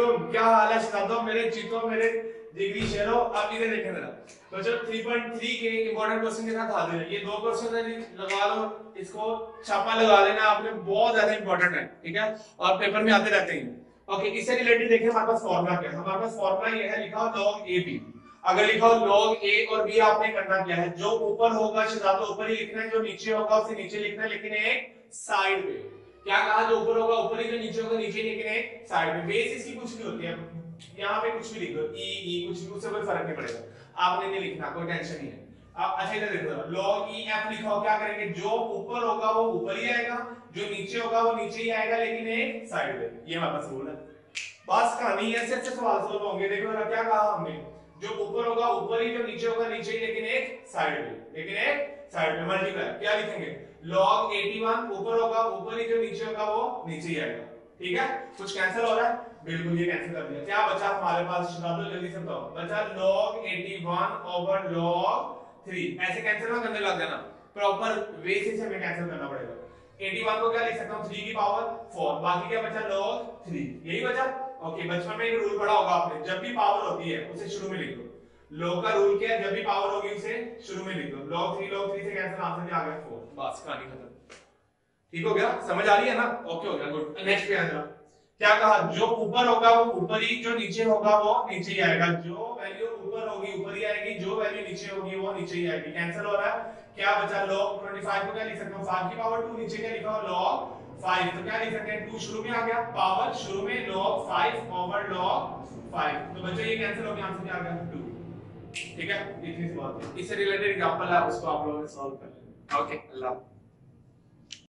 वालेकुम, क्या हाल है शहजादों मेरे, चीतों मेरे, जिगरी शेरों। आप इधर देखें जरा। तो चलो 3.3 के इंपॉर्टेंट क्वेश्चन के साथ हाजिर है। ये दो क्वेश्चन है, लगा लो, इसको छापा लगा लेना आपने, बहुत ज्यादा इंपॉर्टेंट है, ठीक है, और पेपर में आते रहते हैं। ओके, इससे रिलेटेड देखिए हमारे पास फॉर्मूला क्या है। हमारे पास फॉर्मूला ये है, लिखा हो log a b। अगर लिखा हो log a और b, आपने करना क्या है, जो ऊपर होगा शहजादों ऊपर ही लिखना है, जो नीचे होगा उसे नीचे लिखना है, लेकिन एक साइड पे। क्या कहा, जो ऊपर होगा ऊपर ही, जो नीचे होगा नीचे, लेकिन एक साइड में। बेस इसकी कुछ नहीं होती है, यहाँ पे कुछ भी लिख दो, ई कुछ भी, उससे कोई फर्क नहीं पड़ेगा, आपने नहीं लिखना, कोई टेंशन नहीं है। अब अच्छा इधर देखो, log e f लिखा हो, क्या करेंगे, जो ऊपर होगा वो ऊपर ही आएगा, जो नीचे होगा वो नीचे ही आएगा, लेकिन एक साइड में। ये हमारे पास रूल है, बस कहानी है। ऐसे सवाल सोल्व होंगे। देखो ना क्या कहा हमने, जो ऊपर होगा ऊपर ही, जो नीचे होगा नीचे ही, लेकिन एक साइड में, लेकिन एक साइड में। मल्टीप्लाई क्या लिखेंगे, log 81 ऊपर होगा ऊपर ही, जो नीचे होगा वो नीचे ही आएगा, ठीक है। कुछ कैंसिल हो रहा है, बिल्कुल ये कैंसिल कर दिया। क्या बचा हमारे पास शहजादों, जल्दी से बताओ, बचा log 81 ओवर log 3। ऐसे कैंसिल ना करने लग जाना, प्रॉपर वे से हमें कैंसिल करना पड़ेगा। 81 को क्या लिख सकता हूं, 3 की पावर 4, बाकी क्या बचा log 3, यही बचा। ओके, बचपन में एक रूल पढ़ा होगा आपने, जब भी पावर होती है उसे शुरू में लिख दो। log का रूल क्या है, जब भी पावर होगी उसे शुरू में लिख दो। log 3 से कैंसिल, आंसर भी आ गया 4, बस कहानी खत्म। ठीक हो गया, समझ आ रही है ना, ओके हो गया, गुड। नेक्स्ट पे आ जाओ। क्या कहा, जो ऊपर होगा वो ऊपर ही, जो नीचे होगा वो नीचे ही आएगा। जो वैल्यू ऊपर होगी ऊपर ही आएगी, जो वैल्यू नीचे होगी वो नीचे ही आएगी। कैंसिल हो रहा है। क्या बचा, log 25 को क्या लिख सकता हूं, 5 की पावर 2, नीचे क्या लिखा हो log 5, तो क्या लिख सकते हैं, 2 शुरू में आ गया, पावर शुरू में, log 5 ओवर log 5, तो बच्चों ये कैंसिल हो गया, आंसर क्या आ गया 2। ठीक है, इतनी सी बात है। इससे रिलेटेड एग्जांपल है, उसको आप लोगों ने सॉल्व कर लेना। ओके, अल्लाह।